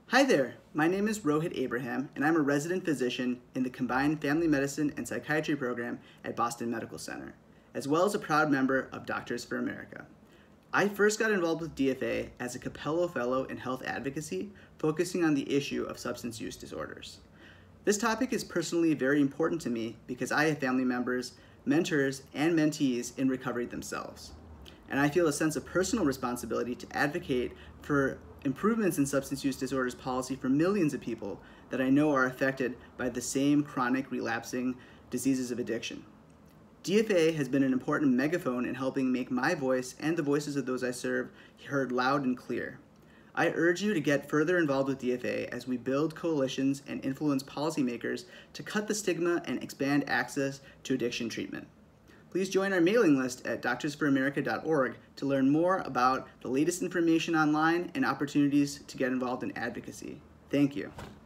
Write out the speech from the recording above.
Hi there, my name is Rohit Abraham, and I'm a resident physician in the Combined Family Medicine and Psychiatry program at Boston Medical Center, as well as a proud member of Doctors for America. I first got involved with DFA as a Capello Fellow in Health Advocacy, focusing on the issue of substance use disorders. This topic is personally very important to me because I have family members, mentors, and mentees in recovery themselves. And I feel a sense of personal responsibility to advocate for improvements in substance use disorders policy for millions of people that I know are affected by the same chronic relapsing diseases of addiction. DFA has been an important megaphone in helping make my voice and the voices of those I serve heard loud and clear. I urge you to get further involved with DFA as we build coalitions and influence policymakers to cut the stigma and expand access to addiction treatment. Please join our mailing list at doctorsforamerica.org to learn more about the latest information online and opportunities to get involved in advocacy. Thank you.